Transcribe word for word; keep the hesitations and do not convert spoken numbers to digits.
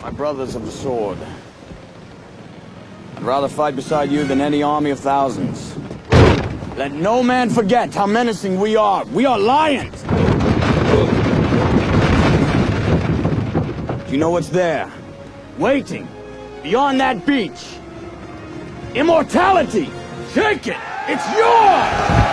My brothers of the sword. I'd rather fight beside you than any army of thousands. Let no man forget how menacing we are. We are lions! Do you know what's there? Waiting. Beyond that beach. Immortality! Take it! It's yours!